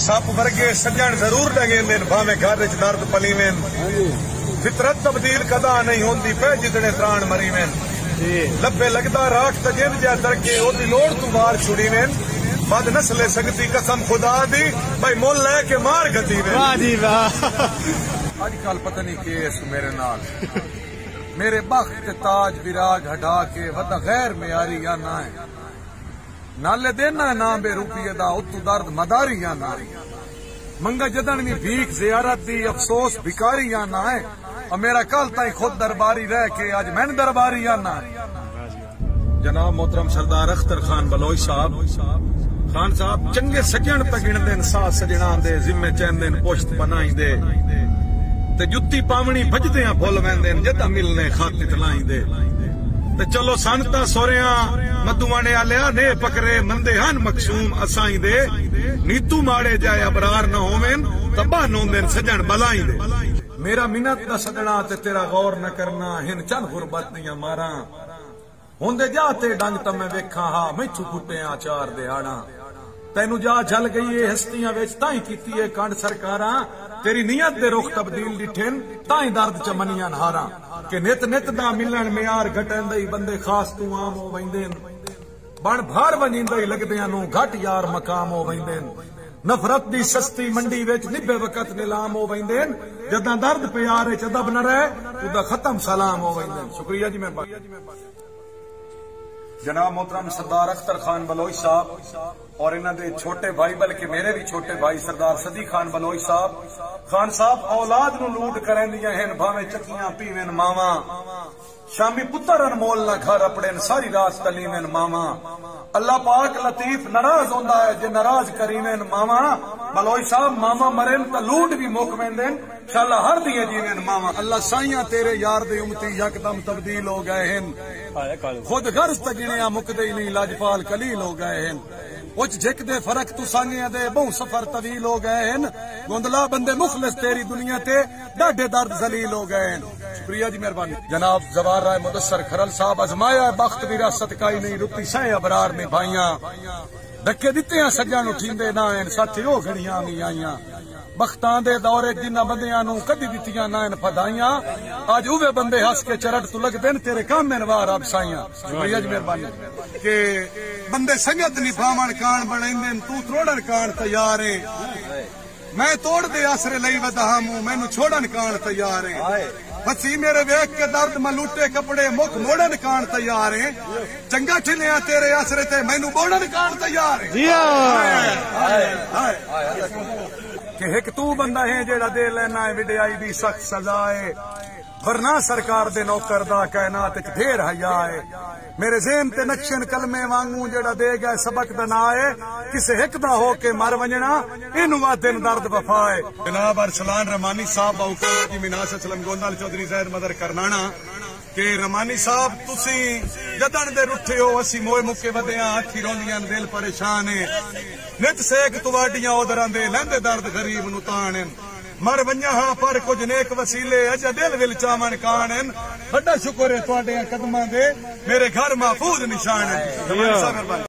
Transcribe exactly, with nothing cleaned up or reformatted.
سپ ورگے سجن ضرور لگے دین بھاویں گھر چ درد پلی وین فطرت تبدیل کدا نہیں ہوندی پہ جتنے تران مری وین لبے لگدا راکھ تجن جا ترکے او دی لوڑ تو بار چھڑی وین بد نسلے سکتی قسم خدا دی بھائی مول لے کے مار گتی وین واہ جی واہ اج کل پتہ نہیں کیس میرے نال میرے بخت کے تاج وراج ہٹا کے ودا غیر معیاری یا نہ ہے نالے دینا نام بے روپیے دا اتو درد مداری یا نہ منگا جدن بھی بھیک زیارت دی افسوس بھکاری یا نہ ہے اور میرا کل تائیں خود درباری رہ کے آج میں درباری یا نہ ہے جناب محترم سردار اختر خان بلوچ صاحب خان صاحب چنگے سجن پہ گن دین سا سجنا دے ذمے چین دین پوشت بنائی دے تے جتی پاونی بجدے ہیں بھول ویندین جدا ملنے خاطر تلائیں دے تے چلو سانتا سوریاں مدوانے آلیا نے پکرے مندے ہن مقصوم اسائیں دے نیتو ماڑے جائے ابرار نہ ہووین تباہ نوندین سجن بلائیں دے میرا منت نہ سدنا تے تیرا غور نہ کرنا ہن چند غربت نہیں ماراں ہوندے جاتے ڈنگ تے میں ویکھاں ہا میتھو کٹیاں چار دیہاڑاں تینو جا جل گئی ہے ہستیاں وچ تائیں کیتی ہے کنڈ سرکاراں تیری نیت دے رخ تبدیل ڈٹھن تائیں درد چ منیاں ہاراں کہ نت نت دا ملن معیار گھٹندے بندے خاص تو عام ہو ویندین بن بھار ونجیندے لگدیاں نو گھٹ یار مقام ہو ویندین نفرت دی سستی منڈی وچ نبے وقت نیلام ہو ویندین جداں درد پیار وچ ادب نہ رہے ادا ختم سلام ہو ویندین شکریہ جی مہربانی جناب محترم سردار اختر خان بلوچ صاحب اور انہاں دے چھوٹے بھائی بلکہ میرے بھی چھوٹے بھائی سردار صدیق خان بلوچ صاحب خان صاحب اولاد نو لوٹ کریندیاں ہیں بھاویں چکیاں پیوین ماواں شامی پتر انمول نہ گھر اپڑین ساری رات تلیمین ماواں اللہ پاک لطیف ناراض ہوندا ہے جے ناراض کریوین ماواں بلوچ صاحب ماما مرن تے لوٹ بھی موک ویندین انشاءاللہ ہر دیے جیوین ماما اللہ سائیاں تیرے یار دے امتی یکدم تبدیل ہو گئے ہیں خود غرض تگنیاں مکدے ہی نہیں لاجپال کلیل ہو گئے ہیں اچ جھک دے فرق تو سانگیاں دے بہو سفر طویل ہو گئے ہیں گوندلا بندے مخلص تیری دنیا تے ڈاڈے درد ذلیل ہو گئے ہیں شکریہ جی مہربانی جناب زوار رائے مدثر کھرل صاحب ازمایا بخت وراثت کائی نہیں رتی سہ ابرار نے بھائیاں دھکے دتے ہیں سجن اٹھیندے نہ ہیں ساتھی او گھڑیاں بھی آئیاں بختاں دے دورے جنہ بندیاں نو کدی دتیاں نہ ہیں فدائیاں اج اوے بندے ہس کے چرٹ تو لگ دین تیرے کام میں نوار اب سائیاں شکریہ جی مہربانی کہ بندے سنگت نہیں پاون کان بنیندن تو تھوڑن کان تیار ہے میں توڑ دے آسرے لئی ودا مو مینوں چھوڑن کان تیار ہے بسی میرے ویکھ کے درد ملوٹے کپڑے مک موڑن کان تیار ہے چنگا ٹھلیا تیرے آسرے تے مینوں بوڑن کان تیار ہے کہ ایک تو بندہ ہے جیڑا دے لینا ہے وڈیائی دی سخت سزا ہے ورنہ سرکار دے نوکر دا کائنات وچ ڈھیر حیا ہے میرے ذہن تے نقشن کلمے وانگوں جیڑا دے گئے سبق دا نا ہے کسے ہک دا ہو کے مر ونجنا اینو وا دن درد وفا ہے جناب ارسلان رحمانی صاحب باوکا جی مناس اسلم گوندال چودھری زید مدر کرنانا کہ رحمانی صاحب تسی جدن دے رٹھے ہو اسی موئے مکے ودیاں اکھی روندیاں دل پریشان ہے نت سیک تواڈیاں اودراں دے لیندے درد غریب نو تان مر ونجا ہاں پر کچھ نیک وسیلے اجا دل ول چاون کان بڑا شکر ہے تواڈے قدماں دے میرے گھر محفوظ نشان ہے